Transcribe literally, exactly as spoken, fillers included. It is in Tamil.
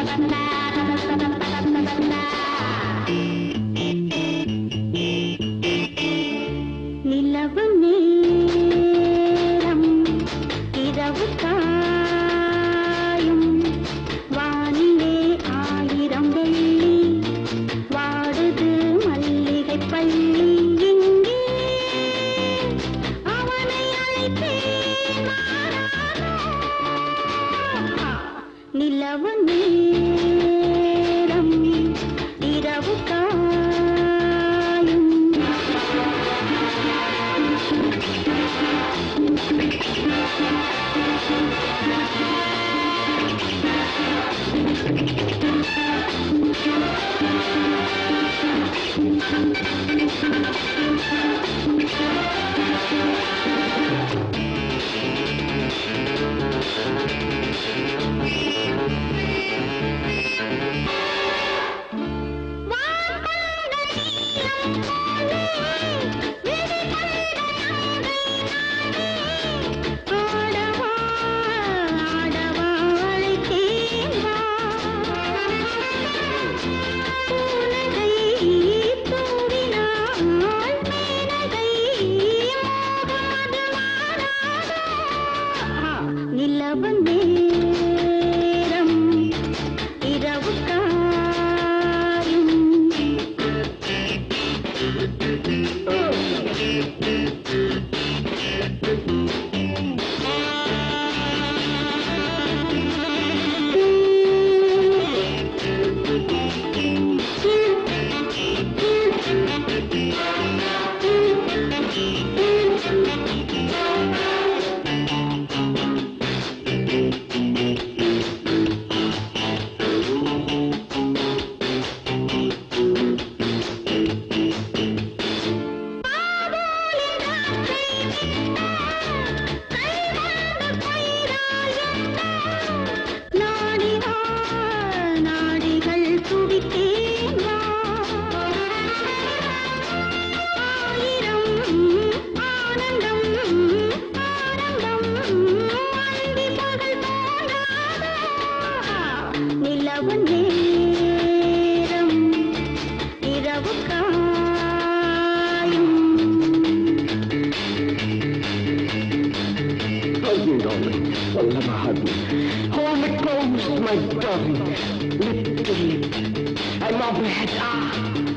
நிலவு நேரம் இரவு காயும் வானிலே ஆயிரம் வெள்ளி வாடுது மல்லிகை பள்ளி இங்கே அவனை அழைத்தேன் மாறானோ நிலவு நேரம் இரவு காயும் நிலவு நேரம் இரவு காயும் நாடிகள் துடித்தேன் ஆயிரம் ஆனந்தம் ஆனந்தம் அந்தி பகல் தோன்றாதோ நிலவு நேரம் இரவு காயும் Hold me, darling. Don't let me hug me. Hold me close, my darling. Lip to lip. I love your head. Ah.